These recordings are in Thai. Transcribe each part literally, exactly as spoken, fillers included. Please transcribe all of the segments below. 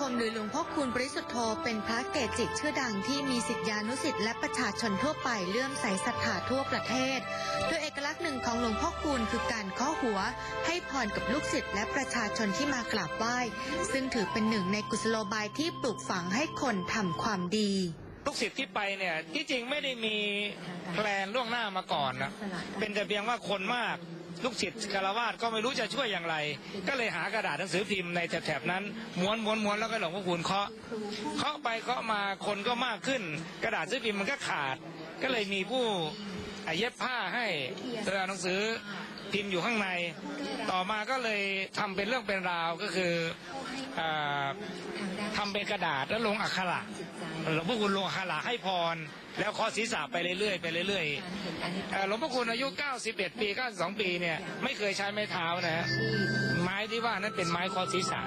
มหรือหลวงพ่อคูณปริสุทธโธเป็นพระเกจิชื่อดังที่มีศิษยานุศิษย์และประชาชนทั่วไปเลื่อมใสศรัทธาทั่วประเทศโดยเอกลักษณ์หนึ่งของหลวงพ่อคูณคือการเคาะหัวให้พรกับลูกศิษย์และประชาชนที่มากราบไหว้ซึ่งถือเป็นหนึ่งในกุศโลบายที่ปลูกฝังให้คนทำความดีลูกศิษย์ที่ไปเนี่ยที่จริงไม่ได้มีแพลนล่วงหน้ามาก่อนนะเป็นแต่เพียงว่าคนมากลูกศิษย์คารวาสก็ไม่รู้จะช่วยอย่างไรก็เลยหากระดาษหนังสือพิมพ์ในแถบนั้นม้วนม้วนม้วนแล้วก็หลวงพ่อคูณเคาะเคาะไปเคาะมาคนก็มากขึ้นกระดาษหนังสือพิมพ์มันก็ขาดก็เลยมีผู้เย็บผ้าให้ตัวหนังสือพิมพ์อยู่ข้างในต่อมาก็เลยทำเป็นเรื่องเป็นราวก็คือทำเป็นกระดาษแล้วลงอักขระหลวงพ่อคูณลงอักขระให้พรแล้วเคาะศีรษะไปเรื่อยๆไปเรื่อยๆหลวงพ่อคูณอายุเก้าสิบเอ็ดปีเก้าสิบสองปีเนี่ยไม่เคยใช้ไม้เท้านะฮะไม้ที่ว่านั้นเป็นไม้เคาะศีรษะ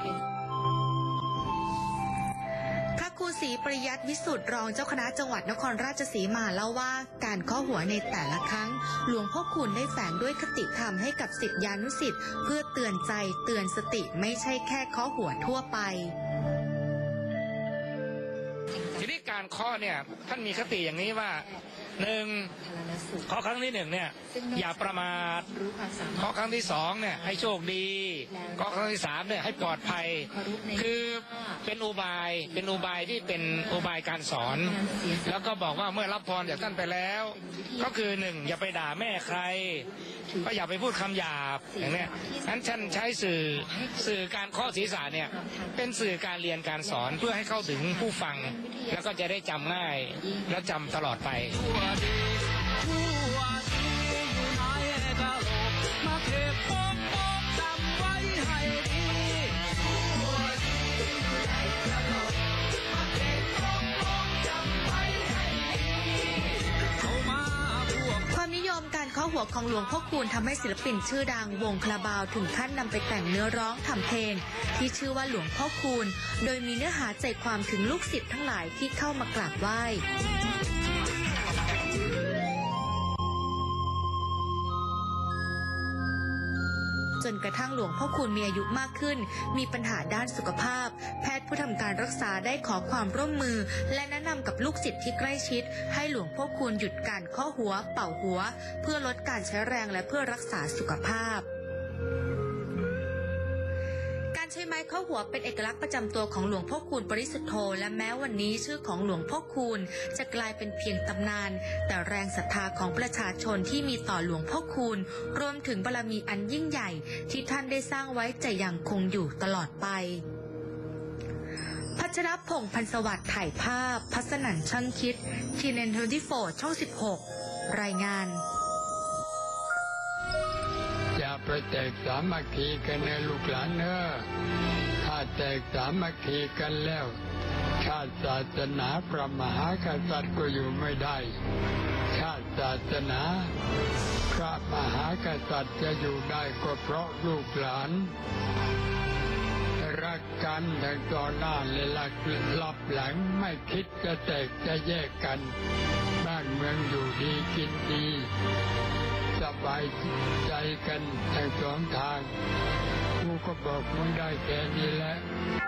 พระครูศรีปริยัติวิสุทธิ์รองเจ้าคณะจังหวัดนครราชสีมาเล่าว่าการเคาะหัวในแต่ละครั้งหลวงพ่อคูณได้แฝงด้วยคติธรรมให้กับศิษยานุศิษย์เพื่อเตือนใจเตือนสติไม่ใช่แค่เคาะหัวทั่วไปทีนี้การเคาะเนี่ยท่านมีคติอย่างนี้ว่าหนึ่งเคาะครั้งที่หนึ่งเนี่ยอย่าประมาทเคาะครั้งที่สองเนี่ยให้โชคดีเคาะครั้งที่สามเนี่ยให้ปลอดภัยคือเป็นอุบายเป็นอุบายที่เป็นอุบายการสอนแล้วก็บอกว่าเมื่อรับพรจากท่านไปแล้วก็คือหนึ่งอย่าไปด่าแม่ใครก็อย่าไปพูดคำหยาบอย่างนี้นั้นท่านใช้สื่อสื่อการเคาะศีรษะเนี่ยเป็นสื่อการเรียนการสอนเพื่อให้เข้าถึงผู้ฟังแล้วก็จะได้จำง่ายและจำตลอดไปการเคาะหัวของหลวงพ่อคูณทำให้ศิลปินชื่อดังวงคาราบาวถึงขั้นนำไปแต่งเนื้อร้องทำเพลงที่ชื่อว่าหลวงพ่อคูณโดยมีเนื้อหาใจความถึงลูกศิษย์ทั้งหลายที่เข้ามากราบไหว้จนกระทั่งหลวงพ่อคูณมีอายุมากขึ้นมีปัญหาด้านสุขภาพแพทย์ผู้ทำการรักษาได้ขอความร่วมมือและแนะนำกับลูกศิษย์ที่ใกล้ชิดให้หลวงพ่อคูณหยุดการเคาะหัวเป่าหัวเพื่อลดการใช้แรงและเพื่อรักษาสุขภาพใช้ไม้เคาะหัวเป็นเอกลักษณ์ประจำตัวของหลวงพ่อคูณปริสุทธโธและแม้วันนี้ชื่อของหลวงพ่อคูณจะกลายเป็นเพียงตำนานแต่แรงศรัทธาของประชาชนที่มีต่อหลวงพ่อคูณรวมถึงบารมีอันยิ่งใหญ่ที่ท่านได้สร้างไว้จะยังคงอยู่ตลอดไปพัชรพงษ์พันสวัสดิ์ถ่ายภาพพัสนันช่างคิดทีเอ็นทเวนตี้โฟร์ช่องสิบหกรายงานอย่าไปแตกสามัคคีกันในลูกหลานเนอะถ้าแตกสามัคคีกันแล้วชาติศาสนาพระมหากษัตริย์ก็อยู่ไม่ได้ชาติศาสนาพระมหากษัตริย์จะอยู่ได้ก็เพราะลูกหลานรักกันทั้งต่อหน้าและลับหลังไม่คิดจะแตกจะแยกกันบ้านเมืองอยู่ดีกินดีสบายใจกันทั้งสองทางกูก็บอกมึงได้แค่นี้แหละ